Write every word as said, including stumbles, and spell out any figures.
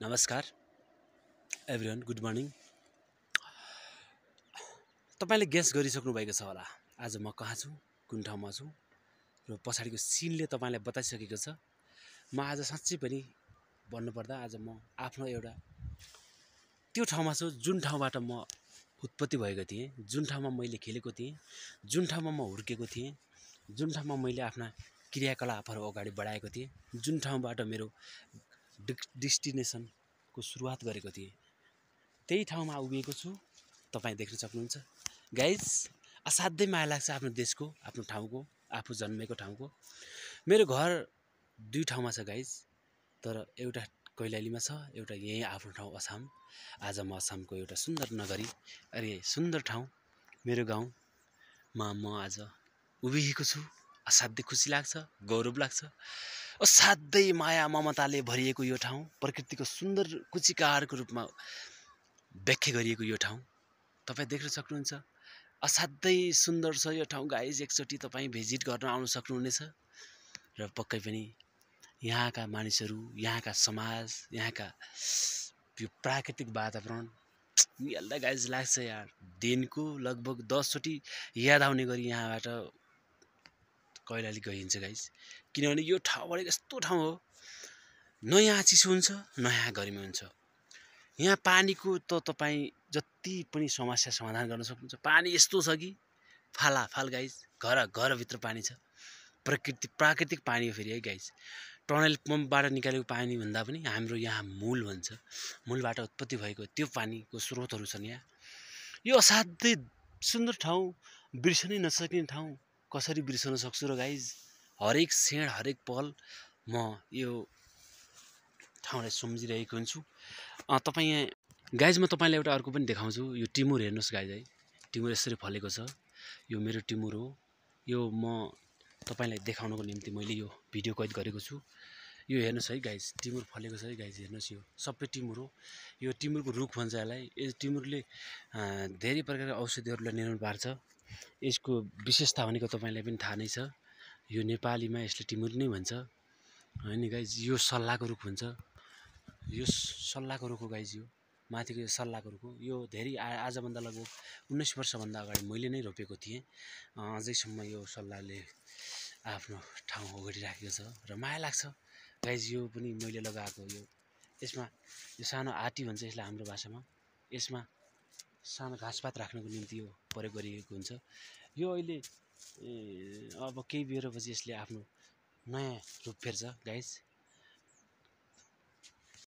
नमस्कार everyone, good morning. तपाईले guess गरिसक्नु भएको छ होला आज म कहाँ छु, कुन ठाउँमा छु र पछाडिको सिनले तपाईलाई बताइसकेको छ। म आज साँच्चै पनि भन्नुपर्दा आज म आफ्नो एउटा त्यो ठाउँमा छु जुन ठाउँबाट म उत्पत्ति भएको थिएँ, जुन ठाउँमा मैले खेलेको थिएँ, जुन ठाउँमा म हुर्केको थिएँ, जुन ठाउँमा मैले आफ्ना क्रियाकलापहरू अगाडि बढाएको थिएँ, जुन ठाउँबाट मेरो डेस्टिनेसनको सुरुवात गरेको थिएँ, त्यही ठाउँमा उभिएको छु। तपाईँ देख्न सक्नुहुन्छ गाइज। असाध्यै माया लाग्छ आफ्नो देशको, आफ्नो ठाउँको, आफू जन्मेको ठाउँको। मेरो घर दुई ठाउँमा छ गाइज, तर एउटा कैलालीमा छ, एउटा यही आफ्नो ठाउँ असम। आज म असमको एउटा सुन्दर नगरी, अरे सुन्दर ठाउँ मेरो गाउँमा म आज उभिएको छु। असाध्यै खुसी लाग्छ, गौरव लाग्छ। असाध्यै माया ममताले भरिएको यो ठाउँ, प्रकृतिको सुन्दर कुचिकारको रूपमा व्याख्या गरिएको यो ठाउँ तपाईँ देख्न सक्नुहुन्छ। असाध्यै सुन्दर छ यो ठाउँ गाइज। एकचोटि तपाईँ भिजिट गर्न आउन सक्नुहुनेछ र पक्कै पनि यहाँका मानिसहरू, यहाँका समाज, यहाँका यो प्राकृतिक वातावरण मिल्दा गाइज लाग्छ यार। दिनको लगभग दसचोटि याद आउने गरी यहाँबाट कैलाली गइन्छ गाइज, किनभने यो ठाउँबाट यस्तो ठाउँ हो, न यहाँ चिसो हुन्छ न यहाँ गर्मी हुन्छ। यहाँ पानीको त तपाईँ जति पनि समस्या समाधान गर्न सक्नुहुन्छ। पानी यस्तो छ कि फालाफाल गाइज, घर घरभित्र पानी छ। प्रकृति प्राकृतिक पानी हो फेरि है गाइज। टनल पम्पबाट निकालेको पानी भन्दा पनि हाम्रो यहाँ मूल भन्छ, मूलबाट उत्पत्ति भएको त्यो पानीको स्रोतहरू छन् यहाँ। यो असाध्यै सुन्दर ठाउँ, बिर्सनै नसकिने ठाउँ। कसरी बिर्सन सक्छु र गाइज। हरेक क्षण हरेक पल म यो ठाउँलाई सम्झिरहेको हुन्छु। तपाईँ यहाँ गाइज, म तपाईँलाई एउटा अर्को पनि देखाउँछु। यो टिमुर हेर्नुहोस् गाइज है, टिमुर यसरी फलेको छ। यो मेरो टिमुर हो। यो म तपाईँलाई देखाउनको निम्ति मैले यो भिडियो कैद गरेको छु। यो हेर्नुहोस् है गाइज, टिमुर फलेको छ है गाइज, हेर्नुहोस् यो सबै टिमुर हो। यो टिमुरको रुख भन्छ यसलाई। यो टिमुरले धेरै प्रकारका औषधिहरूलाई निर्माण पार्छ। यसको विशेषता भनेको तपाईँलाई पनि थाहा नै छ। यो नेपालीमा यसले टिमुर नै भन्छ होइन गाइज। यो सल्लाहको रुख हुन्छ, यो सल्लाहको रुख हो गाइज। यो माथिको यो सल्लाहको रुख हो। यो धेरै आजभन्दा लगभग उन्नाइस वर्षभन्दा अगाडि मैले नै रोपेको थिएँ। अझैसम्म यो सल्लाहले आफ्नो ठाउँ ओगटिराखेको छ र माया लाग्छ गाइज। यो पनि मैले लगाएको यो, यसमा यो सानो आँटी भन्छ यसलाई हाम्रो भाषामा। यसमा सानो घाँसपात राख्नको निम्ति यो प्रयोग गरिएको हुन्छ। यो अहिले अब केही बेरपछि यसले आफ्नो नयाँ रूप फेर्छ गाइज।